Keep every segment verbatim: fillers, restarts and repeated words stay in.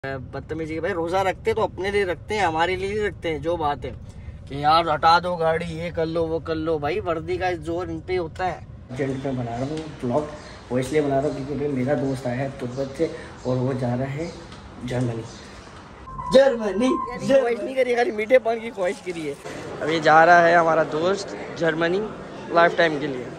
बदतमीजी के भाई, रोजा रखते तो अपने लिए रखते हैं, हमारे लिए नहीं रखते हैं। जो बात है कि यार हटा दो गाड़ी, ये कर लो वो कर लो, भाई वर्दी का जोर इन पे होता है। जेंट में बना रहा हूँ ब्लॉग, वो इसलिए बना रहा हूँ क्योंकि भाई मेरा दोस्त आया है तुर्बत से और वो जा रहा है जर्मनी। जर्मनी ख्वाहिश नहीं करी, खाली मीठे पान की ख्वाहिश करी है। अब ये जा रहा है हमारा दोस्त जर्मनी लाइफ टाइम के लिए।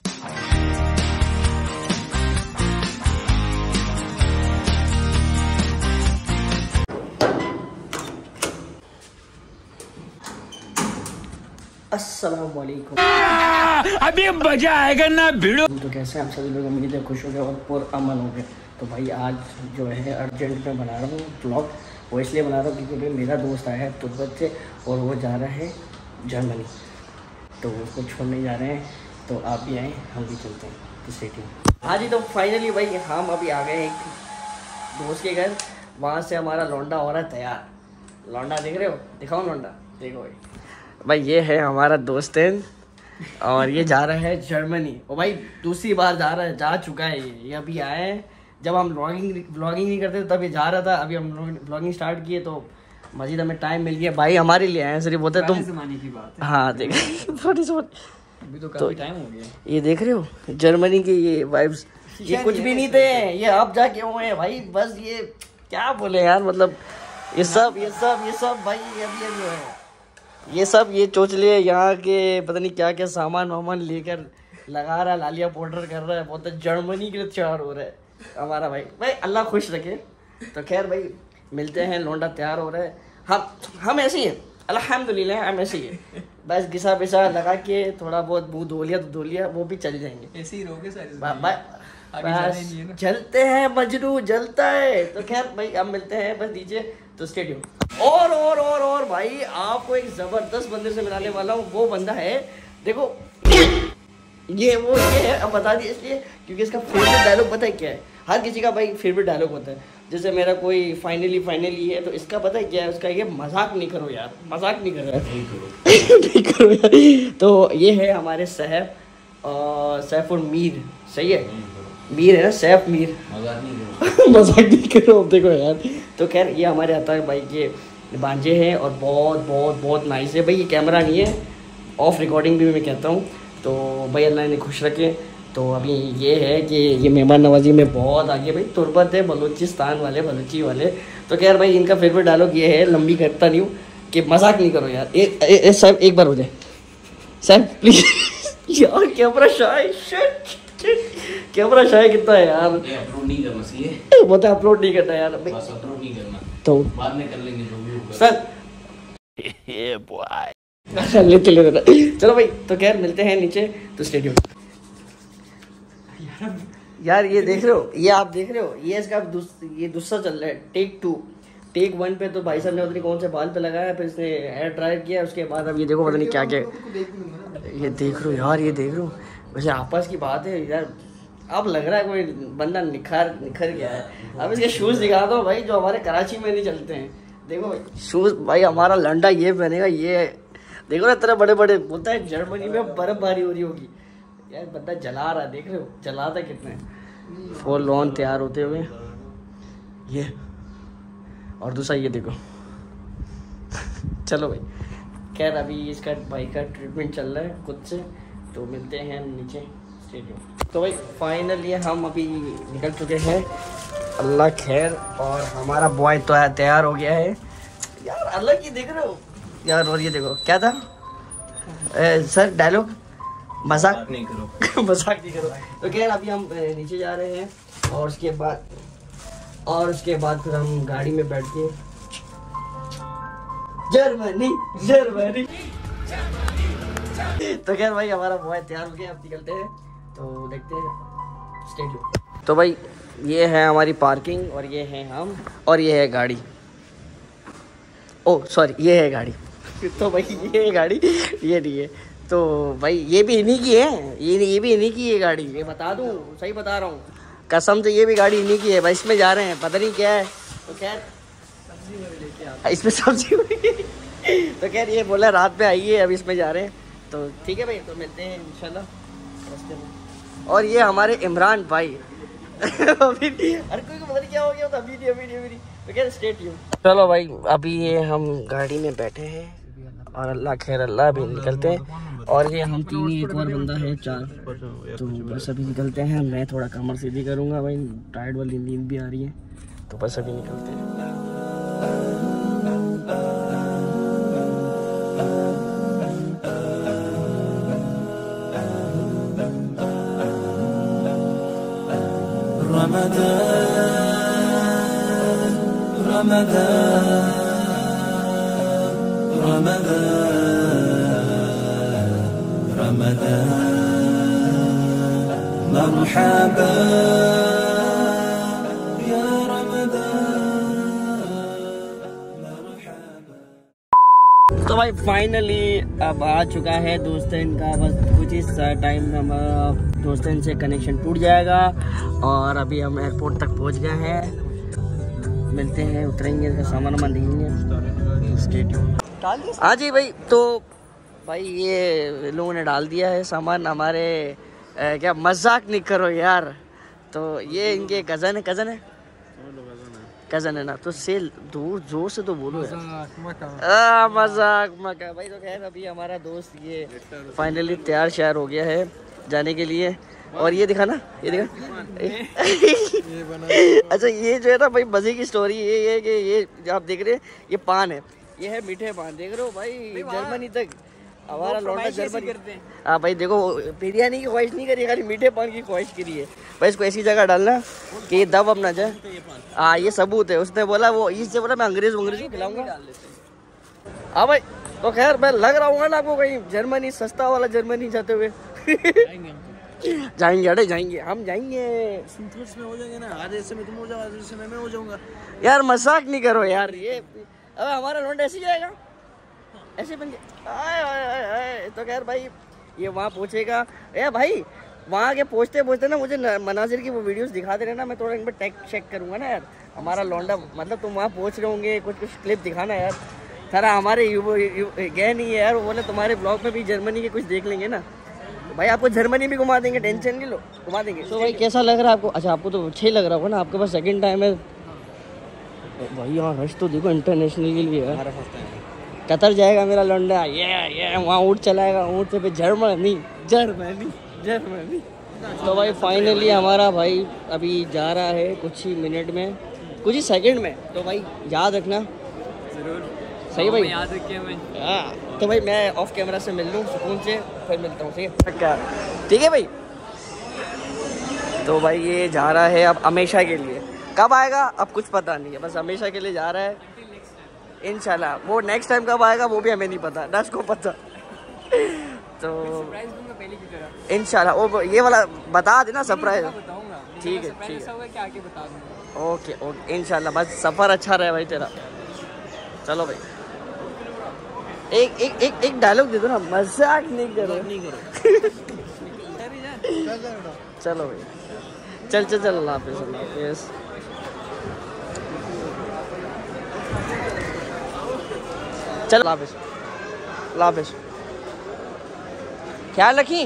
अस्सलाम वालेकुम। अभी मजा आएगा ना भिड़ो। तो कैसे आप सभी लोग, उम्मीद है खुश हो गए और पुरअमन हो गए। तो भाई आज जो है अर्जेंट में बना रहा हूँ ब्लॉग, वो इसलिए बना रहा हूँ क्योंकि भाई मेरा दोस्त आया है तुर्बत से और वो जा रहा है जर्मनी, तो उसको छोड़ने जा रहे हैं। तो आप भी आए, हम भी चलते हैं। तो सेटिंग आज ही तो फाइनली भाई हम अभी आ गए एक दोस्त के घर, वहाँ से हमारा लौंडा हो रहा है तैयार। लौंडा देख रहे हो, दिखाओ लौंडा, देखो भाई भाई ये है हमारा दोस्त है और ये जा रहा है जर्मनी। और भाई दूसरी बार जा रहा है, जा चुका है ये ये अभी आए हैं। जब हम व्लॉगिंग व्लॉगिंग नहीं करते तब ये जा रहा था, अभी हम व्लॉगिंग स्टार्ट किए तो मजीद हमें टाइम मिल गया। भाई हमारे लिए आए हैं, सिर्फ बोलते तुम ज़माने की बात है। हाँ देख थोड़ी सी अभी तो काफी टाइम हो गया। ये देख रहे हो जर्मनी के ये वाइब्स, ये कुछ भी नहीं थे, ये अब जाके हुए हैं भाई। बस ये क्या बोले यार, मतलब ये सब ये सब ये सब भाई अभी अभी हुए हैं। ये सब ये चोचले यहाँ के पता नहीं क्या क्या सामान वामान लेकर लगा रहा है, लालिया पाउडर कर रहा है, बहुत जर्मनी के लिए तैयार हो रहा है हमारा भाई। भाई अल्लाह खुश रखे। तो खैर भाई मिलते हैं, लौंडा तैयार हो रहा है। हम हम ऐसे ही हैं अल्हम्दुलिल्लाह, हम ऐसे ही हैं। बस घिसा पिसा लगा के थोड़ा बहुत मुँह धो लिया तो धो लिया, वो भी चल जाएंगे। ऐसे ही रहोगे सारी बस जलते हैं, मजनू जलता है। तो खैर भाई अब मिलते हैं बस नीचे, तो स्टेडियम। और और और और भाई आपको एक जबरदस्त बंदे से मिलाने वाला हूँ। वो बंदा है, देखो ये वो ये है, अब बता दिए इसलिए क्योंकि इसका फेवरेट डायलॉग पता है क्या है। हर किसी का भाई फेवरेट डायलॉग होता है। जैसे मेरा कोई फाइनली फाइनली है तो इसका पता है क्या है, उसका ये मजाक नहीं करो यार, मजाक नहीं करो यार, नहीं करो यार। तो ये है हमारे सैफ और सैफ और मीर, सही है मीर है ना, सैफ मीर, मजाक नहीं करो मजाक नहीं करो देखो यार। तो खैर ये हमारे आता है भाई के बांझे हैं और बहुत बहुत बहुत नाइस है भाई। ये कैमरा नहीं है, ऑफ रिकॉर्डिंग भी मैं कहता हूँ। तो भाई अल्लाह ने खुश रखे। तो अभी ये है कि ये मेहमान नवाजी में बहुत आगे भाई, तुर्बत है, बलूचिस्तान वाले, बलूची वाले। तो खैर भाई इनका फेवरेट डायलॉग ये है, लंबी करता नहीं हूँ, कि मजाक नहीं करो यार। ए, ए, ए, साहब एक बार हो जाए साहब प्लीज यार। कैमरा शाय कैमरा शाय कितना है यार, अपलोड नहीं करना चाहिए, वो तो अपलोड नहीं करना यार, बस अपलोड नहीं करना, तो बाद में कर लेंगे जो भी होगा सर। ये बॉय ले चले देना। चलो भाई तो खैर मिलते हैं नीचे, तो स्टेडियम। यार ये देख रहे हो, ये आप देख रहे हो, ये इसका दुस, ये दूसरा चल रहा है, टेक टू। टेक वन पे तो भाई साहब ने पता नहीं कौन से बाल पे लगाया, फिर इसने हेयर ड्रायर किया, उसके बाद अब ये देखो पता नहीं क्या क्या। ये देख रहे हो यार, ये देख रहे हो, वैसे आपस की बात है यार। अब लग रहा है कोई बंदा निखार निखर गया है। अब इसके शूज़ दिखा दो भाई, जो हमारे कराची में नहीं चलते हैं। देखो भाई शूज़, भाई हमारा लंडा ये पहनेगा, ये देखो ना तरह बड़े बड़े, बोलता है जर्मनी में बर्फबारी हो रही होगी यार। बंदा जला रहा है, देख रहे हो जलाता कितना है। फुल लॉन तैयार होते हुए ये, और दूसरा ये देखो चलो भाई खैर अभी इसका भाई का ट्रीटमेंट चल रहा है खुद से। तो मिलते हैं नीचे स्टेडियम। तो भाई फाइनली हम अभी निकल चुके हैं, अल्लाह खैर, और हमारा बॉय तो तैयार हो गया है यार। अल्लाह की देख रहे हो यार। और ये देखो क्या था ए, सर डायलॉग, मजाक नहीं करो मजाक नहीं करो। तो खैर अभी हम नीचे जा रहे हैं और उसके बाद और उसके बाद फिर हम गाड़ी में बैठ के जर्मनी जर्मनी। तो खैर भाई हमारा बॉय तैयार हो गया, अब निकलते हैं, तो देखते हैं स्टेडियम। तो भाई ये है हमारी पार्किंग और ये है हम, और ये है गाड़ी, ओ सॉरी ये है गाड़ी। तो भाई ये है गाड़ी, ये नहीं है। तो भाई ये भी इन्हीं की है, ये ये भी इन्हीं की है गाड़ी, ये बता दूं, सही बता रहा हूँ कसम से, ये भी गाड़ी इन्हीं की है भाई। इसमें जा रहे हैं, पता नहीं क्या है। तो खैर इसमें सब्जी तो खैर ये बोला रात में आइए, अब इसमें जा रहे हैं। तो ठीक है भाई, तो मिलते हैं इंशाल्लाह रास्ते में। और ये हमारे इमरान भाई अभी हर कोई को पता नहीं क्या हो गया, तो अभी नहीं अभी नहीं अभी नहीं तो क्या स्टे ट्यून। चलो भाई अभी ये हम गाड़ी में बैठे हैं और अल्लाह खैर अल्लाह अभी निकलते हैं। और ये हम तीन एक और बंदा है चार, तो बस अभी निकलते हैं। मैं थोड़ा कमर सीधी करूँगा भाई, टाइड वाली नींद भी आ रही है, तो बस अभी निकलते हैं। रमज़ान रमज़ान रमज़ान मरहबा या रमज़ान मरहबा। तो भाई फाइनली अब आ चुका है दोस्तन का, बस कुछ ही टाइम में हमारा दोस्तन से कनेक्शन टूट जाएगा और अभी हम एयरपोर्ट तक पहुंच गए हैं। मिलते हैं, उतरेंगे, इसका सामान वामान देंगे। हाँ जी भाई, तो भाई ये लोगों ने डाल दिया है सामान हमारे। ए, क्या मजाक नहीं करो यार। तो ये इनके कज़न है, कज़न है कज़न है ना, तो से दूर जोर से तो बोलो यार। मजाक मका भाई। तो खैर अभी हमारा दोस्त ये फाइनली तैयार श्यार हो गया है जाने के लिए। और ये दिखा ना, ये दिखा अच्छा ये जो है ना भाई मजे की स्टोरी ये है कि ये जो आप देख रहे हैं ये पान है, ये है मीठे पान, देख रहे हो भाई, जर्मनी तक हमारा लौंडा जर्मनी करते हैं। हाँ भाई देखो, बिरयानी की ख्वाहिश नहीं करी, खाली मीठे पान की ख्वाहिश करी है भाई। इसको ऐसी जगह डालना कि ये दब अपना जाए। हाँ ये सबूत है, उसने बोला, वो इससे बोला मैं अंग्रेज अंग्रेज को खिलाऊंगा। हाँ भाई, तो खैर मैं लग रहा हूँ ना आपको कहीं जर्मनी, सस्ता वाला जर्मनी जाते हुए जाएंगे, अरे जाएंगे, हम जाएंगे। में हो जाएंगे ना, आधे हिस्से में तुम हो जाओ, आधे हिस्से में मैं हो जाऊंगा। यार मजाक नहीं करो यार, ये अब हमारा लौंडा ऐसे जाएगा, ऐसे बन गया। तो खैर भाई ये वहाँ पूछेगा, ए भाई वहाँ के पहुँचते पहुँचते ना मुझे मनाजिर की वो वीडियोस दिखाते रहना, मैं थोड़ा इन पर टैग चेक करूँगा ना यार। हमारा लौंडा मतलब तुम वहाँ पहुँच रहे होंगे, कुछ कुछ क्लिप दिखाना यार। सारा हमारे गए नहीं है यार, वो बोले तुम्हारे ब्लॉग में भी जर्मनी के कुछ देख लेंगे ना, भाई आपको जर्मनी भी घुमा देंगे, टेंशन नहीं लो, घुमा देंगे। तो भाई कैसा लग रहा है आपको? अच्छा आपको तो अच्छे ही लग रहा होगा ना, आपके पास सेकंड टाइम है भाई। यहाँ रश तो देखो इंटरनेशनल के लिए है। कतर जाएगा मेरा लौंडा, ये ये वहाँ ऊँट चलाएगा, ऊँट से पे जर्मनी जर्मनी जर्मनी। तो भाई फाइनली हमारा भाई अभी जा रहा है कुछ ही मिनट में, कुछ ही सेकंड में। तो भाई याद रखना जरूर, सही भाई याद रखिए मैं। हाँ तो भाई मैं ऑफ कैमरा से मिल लूँ सुकून से, फिर मिलता हूँ, ठीक है क्या? ठीक है भाई। तो भाई ये जा रहा है अब हमेशा के लिए, कब आएगा अब कुछ पता नहीं है, बस हमेशा के लिए जा रहा है इंशाल्लाह। वो नेक्स्ट टाइम कब आएगा वो भी हमें नहीं पता, ना उसको पता। तो इंशाल्लाह वो ये वाला बता देना सरप्राइज। ठीक है ठीक है, ओके ओके इंशाल्लाह। बस सफ़र अच्छा रहे भाई तेरा। चलो भाई एक एक एक एक डायलॉग दे दो ना, मजाक नहीं करो नहीं करो चलो भाई चल चल चल, अल्लाह हाफिज़ अल्लाह हाफिज़। चल अल्लाह हाफिज़ अल्लाह हाफिज़, ख्याल रखी।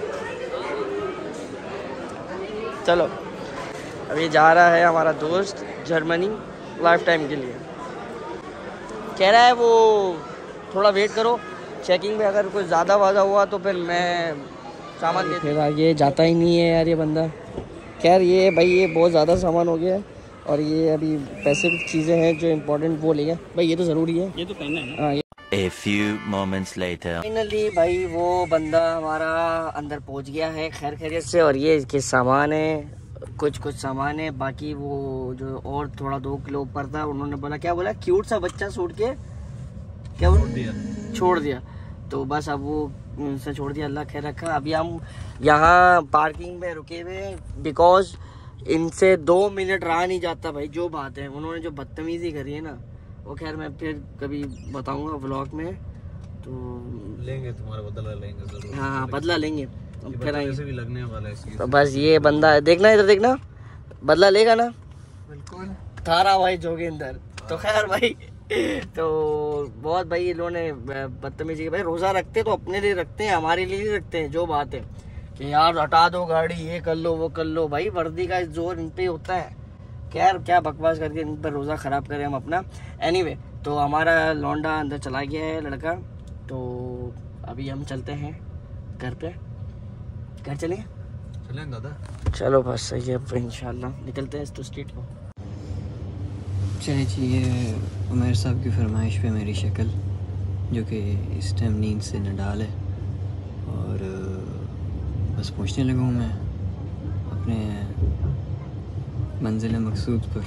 चलो अभी जा रहा है हमारा दोस्त जर्मनी लाइफ टाइम के लिए। कह रहा है वो थोड़ा वेट करो, चेकिंग में अगर कुछ ज़्यादा वादा हुआ तो फिर मैं सामान दे दूँगा। ये जाता ही नहीं है यार ये बंदा। खैर ये भाई ये बहुत ज़्यादा सामान हो गया है और ये अभी पैसे की चीज़ें हैं जो इम्पोर्टेंट वो लेगा भाई, ये तो ज़रूरी है, ये तो पहनना है। हाँ A few moments later. Finally भाई वो बंदा हमारा अंदर पहुंच गया है खैर खैरियत से, और ये इसके सामान है, कुछ कुछ सामान है, बाकी वो जो और थोड़ा दो किलो ऊपर था उन्होंने बोला, क्या बोला, क्यूट सा बच्चा सूट के क्या बोल दिया, छोड़ दिया। तो बस अब वो उनसे छोड़ दिया, अल्लाह खैर रखा। अभी हम यहाँ पार्किंग में रुके हुए बिकॉज इनसे दो मिनट रहा नहीं जाता भाई, जो बात है उन्होंने जो बदतमीजी करी है ना वो खैर मैं फिर कभी बताऊंगा व्लॉग में, तो लेंगे तुम्हारा बदला लेंगे जरूर। हाँ बदला लेंगे, फिर ऐसे भी लगने वाला है। तो बस ये बंदा है, देखना इधर देखना, बदला लेगा ना बिल्कुल, थारा भाई जोगिंदर। तो खैर भाई तो बहुत भाई इन लोगों ने बदतमीजी की, भाई रोज़ा रखते तो अपने लिए रखते हैं, हमारे लिए नहीं रखते हैं। जो बात है कि यार हटा दो गाड़ी, ये कर लो वो कर लो, भाई वर्दी का जोर इन पे होता है। खैर क्या बकवास करके इन पर रोज़ा ख़राब करें हम अपना। एनीवे anyway, तो हमारा लौंडा अंदर चला गया है लड़का, तो अभी हम चलते हैं घर पे। घर चलें चलें दादा, चलो बस सही है, इंशाल्लाह निकलते हैं तो स्ट्रीट को। चलिए जी, ये उमर साहब की फरमाइश पे मेरी शक्ल, जो कि इस टाइम नींद से नडाल है, और बस पहुंचने लगा हूँ मैं अपने मंजिल मकसूद पर।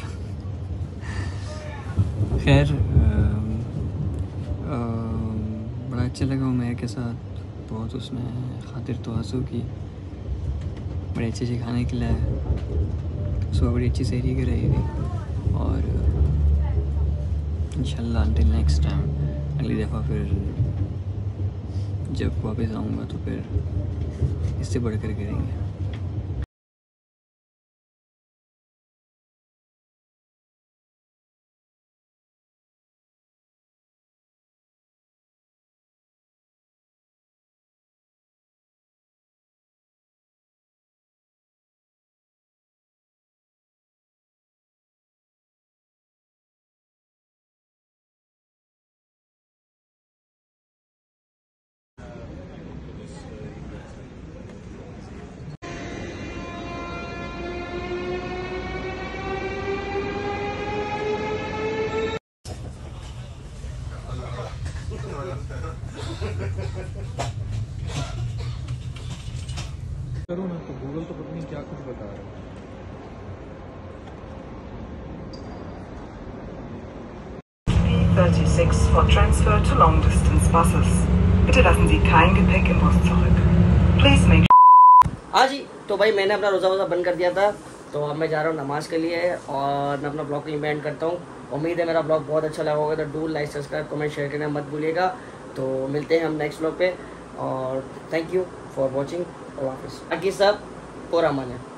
खैर बड़ा अच्छा लगा उमर के साथ, बहुत उसने खातिर तवाज़ु की, बड़े अच्छे अच्छे खाने खिलाया, सुबह बड़ी अच्छी सैरी कराई थी, और इंशाल्लाह अंटिल नेक्स्ट टाइम, अगली दफ़ा फिर जब वापस आऊँगा तो फिर इससे बढ़कर करेंगे। करो ना, तो गूगल तो पता नहीं क्या कुछ बता रहा है। thirty-six for transfer to long distance buses. Bitte lassen Sie kein Gepäck im Bus zurück. Please make. हाँ जी, तो भाई मैंने अपना रोज़ा वोज़ा बंद कर दिया था, तो अब मैं जा रहा हूँ नमाज़ के लिए, और मैं अपना ब्लॉग को एंड करता हूँ। उम्मीद है मेरा ब्लॉग बहुत अच्छा लगा होगा, तो do like subscribe comment share करना मत भूलिएगा। तो मिलते हैं हम नेक्स्ट ब्लॉग पे, और थैंक यू फॉर वॉचिंग। और वापस बाकी सब पूरा मन है।